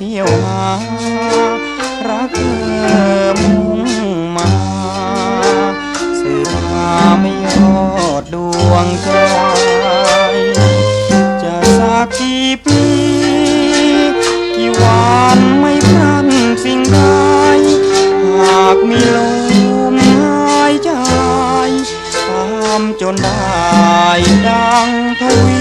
ที่ยวหารักเธอมุ่งมาสื่อมาไม่ยอดดวงใจจะสักกี่ปีกี่วันไม่พลันสิ่งใดหากมีลมหายใจตามจนได้ดังทวี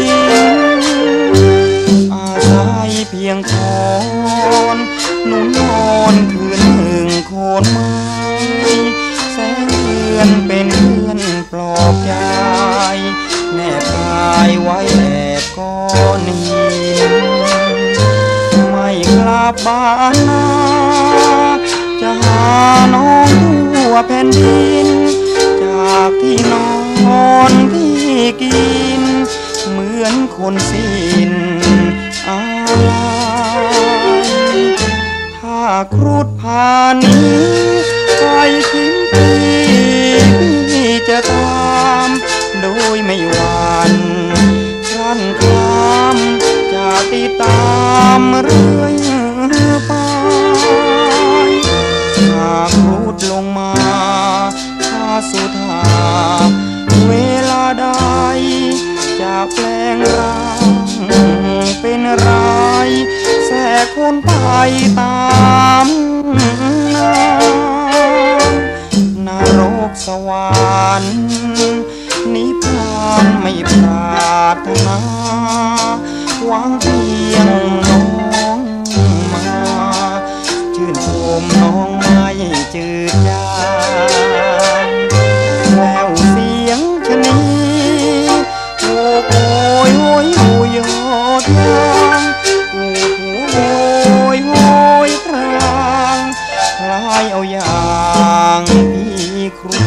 อาศัยเพียงคอนนุ่นนอนคืนหนึ่งโคนไม้แสงเดือนเป็นเพื่อนปลอบใจแนบกายไว้แอบก้อนหินไม่กลับบ้านนาจะหาน้องทั่วแผ่นดินจากที่นอนที่กินเหมือนคนสิ้นอาลัยถ้าครุฑพานี้ไปสิ้นปีพี่จะตามโดยไม่หวั่นครั่นครามจะติดตามเรื่อยไปหากครุฑลงมาถ้าสุธาเวลาใดจะแปลงร่างเป็นไรแสกคนไปตามนรกสวรรค์นิพพานไม่ปรารถนาหวังเพียงน้องมาชื่นชมน้องไม่จืดจางแล้วเสียงชะนีโอ้โอยโอยโอยยอดยางโอ้โอยโอยครางคล้ายเอาอย่างพี่ครู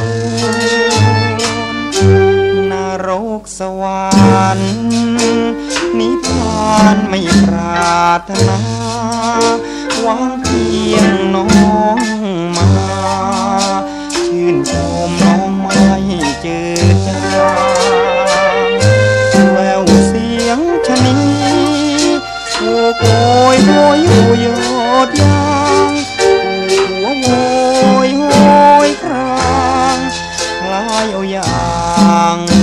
นรกสวรรค์นิพพานไม่ปรารถนาหวังเพียงน้องมาชื่นชมน้องไม่จืดจางแววเสียงชะนีโอ้โอยโอยโอยยอดยางหัวโอยโอยครางคล้ายเอาอย่าง